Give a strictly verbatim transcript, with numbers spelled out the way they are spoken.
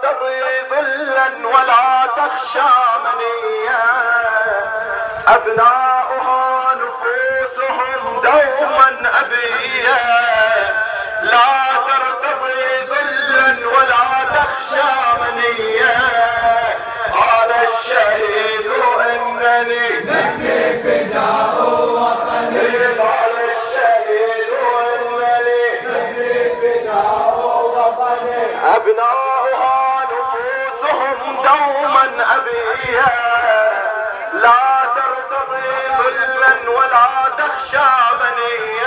ترتضي ذلا ولا تخشى منيا، أبناؤها نفوسهم دوما أبية، لا ترتضي ذلا ولا تخشى منيا. قال الشهيد إنني نفسي فداء وطني، قال الشهيد إنني نفسي فداء وطني، أبناؤها نفوسهم دوما أبية، لا ترتضي ذلا ولا تخشى منيا.